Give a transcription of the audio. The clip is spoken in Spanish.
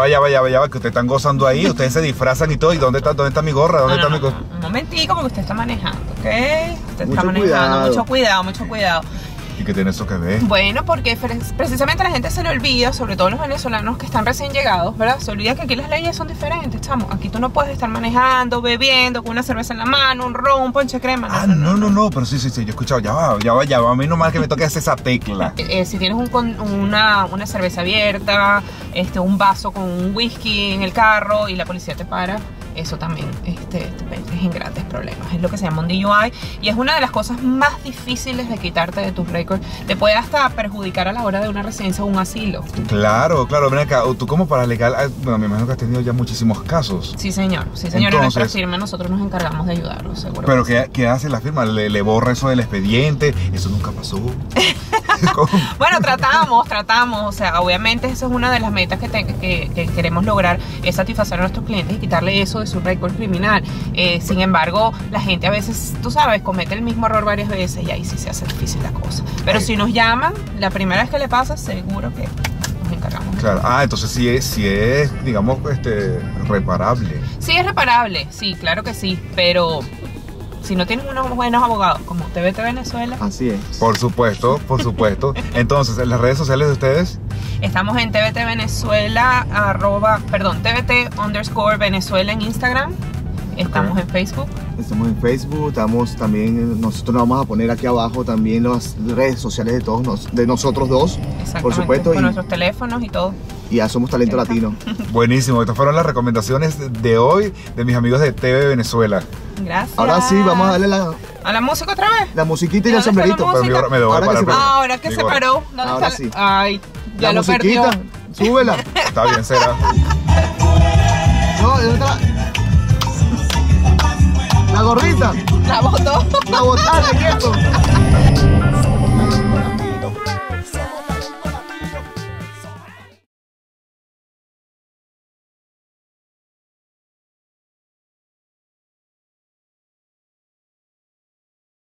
va, que ustedes están gozando ahí, ustedes se disfrazan y todo. ¿Y dónde está mi gorra? ¿Dónde está mi gorra? Un momentico, porque usted está manejando, ¿ok? Usted está manejando, mucho cuidado. ¿Y qué tiene eso que ver? Bueno, porque precisamente la gente se le olvida, sobre todo los venezolanos que están recién llegados, ¿verdad? Se olvida que aquí las leyes son diferentes, chamo. Aquí tú no puedes estar manejando, bebiendo, con una cerveza en la mano, un ron, un ponche crema. No, pero sí, yo he escuchado, ya va. A mí nomás que me toque hacer esa tecla. Si tienes una cerveza abierta, un vaso con un whisky en el carro y la policía te para, eso también es en grandes problemas. Es lo que se llama un DUI y es una de las cosas más difíciles de quitarte de tus récords. Te puede hasta perjudicar a la hora de una residencia o un asilo. Claro, ven acá, tú como paralegal, bueno, me imagino que has tenido ya muchísimos casos. Sí, señor. Entonces, en nuestra firma nosotros nos encargamos de ayudarlos, seguro. Pero ¿qué hace la firma? ¿Le borra eso del expediente? Eso nunca pasó. Bueno, tratamos, o sea, obviamente esa es una de las metas que queremos lograr, es satisfacer a nuestros clientes y quitarle eso de su récord criminal. Sin embargo, la gente a veces, tú sabes, comete el mismo error varias veces y ahí sí se hace difícil la cosa. Pero si nos llaman, la primera vez que le pasa, seguro que nos encargamos. Claro, entonces sí es, digamos, reparable. Sí es reparable, sí, claro que sí, pero si no tienes unos buenos abogados como TVT Venezuela. Así es. Por supuesto. Entonces, ¿en las redes sociales de ustedes? Estamos en TVT Venezuela, TVT_ Venezuela en Instagram. Estamos en Facebook. Estamos en Facebook, nosotros nos vamos a poner aquí abajo también las redes sociales de nosotros dos, por supuesto. Con nuestros teléfonos y todo. Y ya somos talento latino. Buenísimo, estas fueron las recomendaciones de hoy de mis amigos de TV Venezuela. Gracias. Ahora sí, vamos a darle ¿a la música otra vez? La musiquita y el sombrerito. Ahora que se paró. Ahora sí. Ay, ya lo perdió. Súbela. Está bien, será. No, ¿de dónde está la gorrita? La botó. La botaste, quieto.